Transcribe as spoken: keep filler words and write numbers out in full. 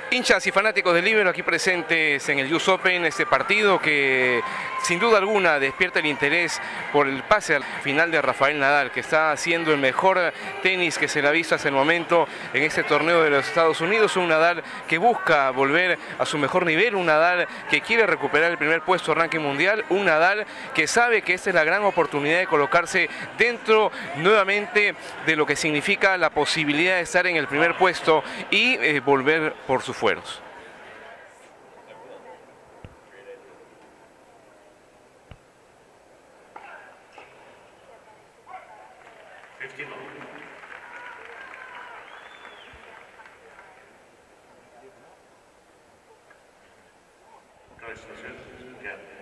Hinchas y fanáticos del Líbero aquí presentes en el U S Open, este partido que sin duda alguna despierta el interés por el pase al final de Rafael Nadal, que está haciendo el mejor tenis que se le ha visto hasta el momento en este torneo de los Estados Unidos. Un Nadal que busca volver a su mejor nivel, un Nadal que quiere recuperar el primer puesto de ranking mundial, un Nadal que sabe que esta es la gran oportunidad de colocarse dentro nuevamente de lo que significa la posibilidad de estar en el primer puesto y eh, volver por sus fueros. Congratulations again.